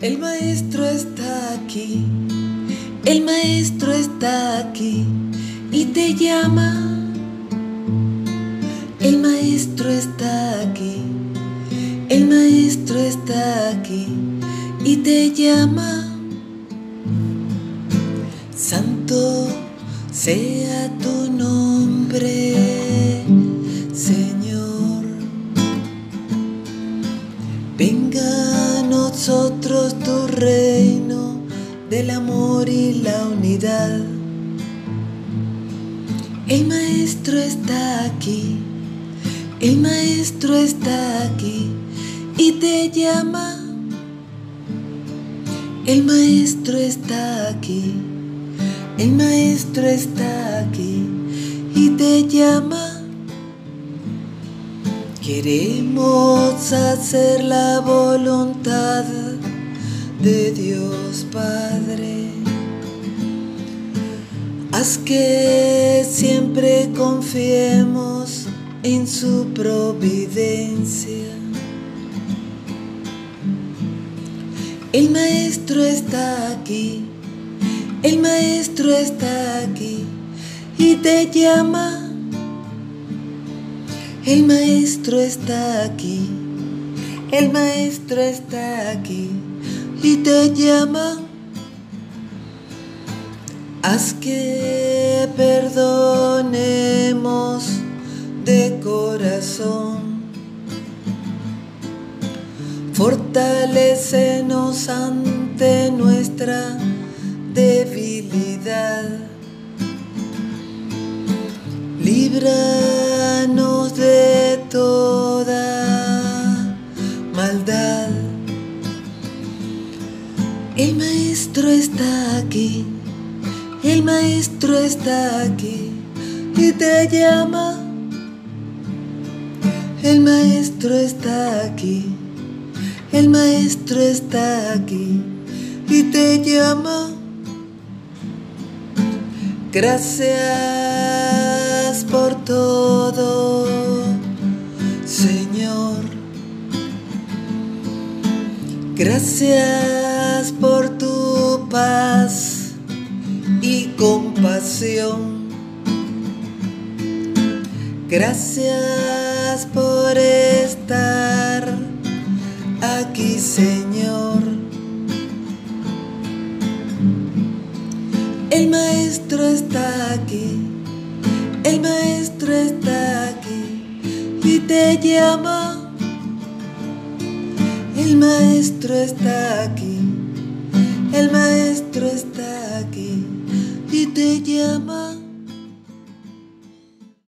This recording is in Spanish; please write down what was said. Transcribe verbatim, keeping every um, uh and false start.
El maestro está aquí, el maestro está aquí y te llama. El maestro está aquí, el maestro está aquí y te llama. Santo sea tu nombre, Señor. Venga a nosotros tu reino del amor y la unidad. El maestro está aquí, el maestro está aquí y te llama. El maestro está aquí, el maestro está aquí y te llama. Queremos hacer la voluntad de Dios Padre. Haz que siempre confiemos en su providencia. El maestro está aquí, el maestro está aquí y te llama. El maestro está aquí, el maestro está aquí y te llama. Haz que perdonemos de corazón. Fortalécenos ante nuestra debilidad. Líbranos de toda maldad. El maestro está aquí, el maestro está aquí y te llama. El maestro está aquí, el maestro está aquí y te llama. Gracias por todo, Señor. Gracias por tu paz y compasión. Gracias por estar aquí, Señor. El maestro está aquí, el maestro está aquí y te llama. El maestro está aquí, el maestro está aquí y te llama.